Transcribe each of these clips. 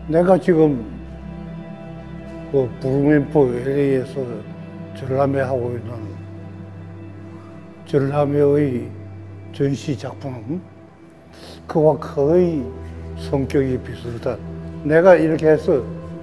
내가 지금 그 부루멘포 LA에서 전람회 하고 있는 전람회의 전시 작품, 그와 거의 성격이 비슷하다. 내가 이렇게 해서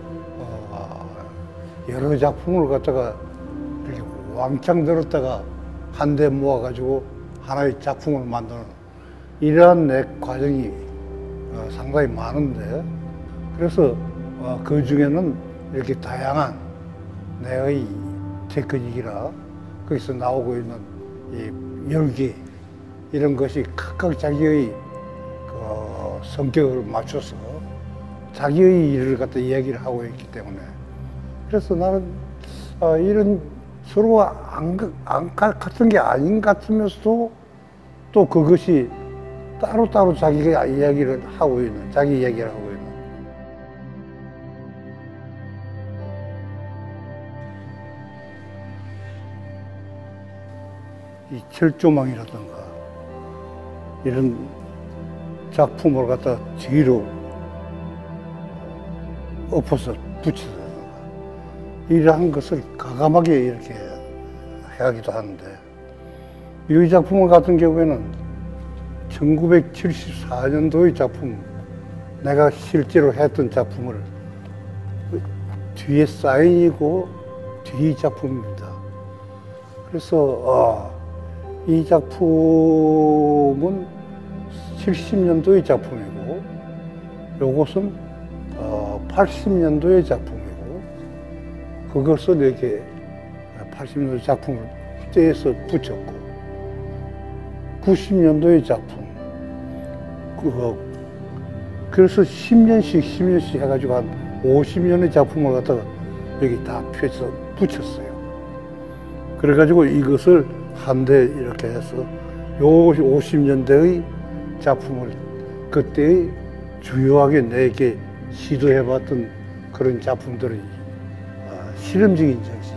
여러 작품을 갖다가 이렇게 왕창 들었다가 한데 모아가지고 하나의 작품을 만드는 이러한 내 과정이 상당히 많은데, 그래서 그 중에는 이렇게 다양한 내의 테크닉이나 거기서 나오고 있는 이 열기 이런 것이 각각 자기의 그 성격을 맞춰서 자기의 일을 갖다 이야기를 하고 있기 때문에, 그래서 나는 이런 서로가 안 같은 게 아닌 것 같으면서도 또 그것이 따로따로 자기가 이야기를 하고 있는, 자기 이야기를 하고 있는. 이 철조망이라든가 이런 작품을 갖다 뒤로 엎어서 붙이다든가 이러한 것을 과감하게 이렇게 해야기도 하는데, 이 작품 같은 경우에는 1974년도의 작품, 내가 실제로 했던 작품을 뒤에 사인이고 뒤 작품입니다. 그래서 이 작품은 70년도의 작품이고, 요것은 80년도의 작품이고, 그것을 이렇게 80년도 작품을 떼서 붙였고, 90년도의 작품, 그래서 10년씩 해가지고 한 50년의 작품을 갖다가 여기 다 펴서 붙였어요. 그래가지고 이것을 한데 이렇게 해서 요 50년대의 작품을 그때 주요하게 내게 시도해봤던 그런 작품들의 실험적인 정신이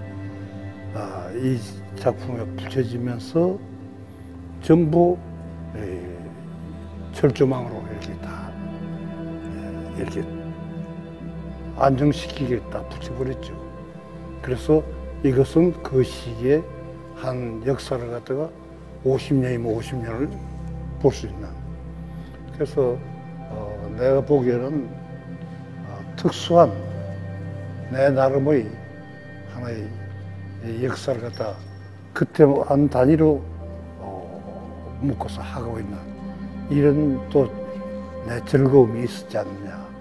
이 작품에 붙여지면서 전부 철조망으로 이렇게 다 이렇게 안정시키게 딱 붙여버렸죠. 그래서 이것은 그 시기에 한 역사를 갖다가 50년이면 50년을 볼 수 있는, 그래서 내가 보기에는 특수한 내 나름의 하나의 역사를 갖다 그때 한 단위로 묶어서 하고 있는 이런 또 내 즐거움이 있었지 않느냐.